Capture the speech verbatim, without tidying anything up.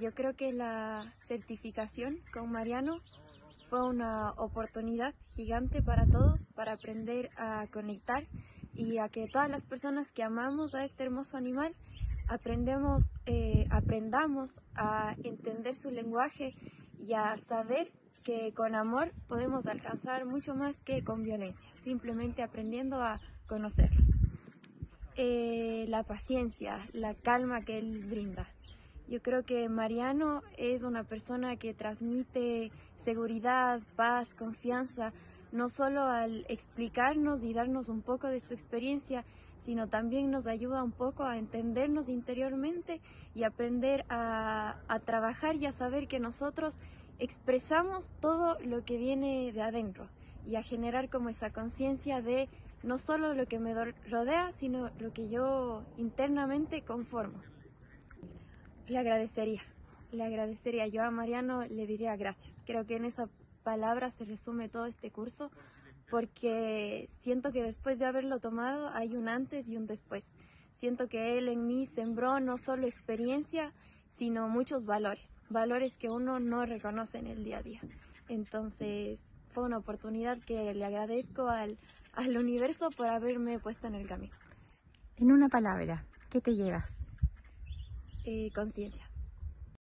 yo creo que la certificación con Mariano fue una oportunidad gigante para todos, para aprender a conectar y a que todas las personas que amamos a este hermoso animal aprendemos, eh, aprendamos a entender su lenguaje y a saber que con amor podemos alcanzar mucho más que con violencia, simplemente aprendiendo a conocerlos. Eh, la paciencia, la calma que él brinda. Yo creo que Mariano es una persona que transmite seguridad, paz, confianza, no solo al explicarnos y darnos un poco de su experiencia, sino también nos ayuda un poco a entendernos interiormente y aprender a, a trabajar y a saber que nosotros expresamos todo lo que viene de adentro y a generar como esa conciencia de no solo lo que me rodea, sino lo que yo internamente conformo. Le agradecería, le agradecería. Yo a Mariano le diría gracias. Creo que en esa palabra se resume todo este curso, porque siento que después de haberlo tomado hay un antes y un después. Siento que él en mí sembró no solo experiencia, sino muchos valores, valores que uno no reconoce en el día a día. Entonces fue una oportunidad que le agradezco al, al universo por haberme puesto en el camino. En una palabra, ¿qué te llevas? Eh, conciencia.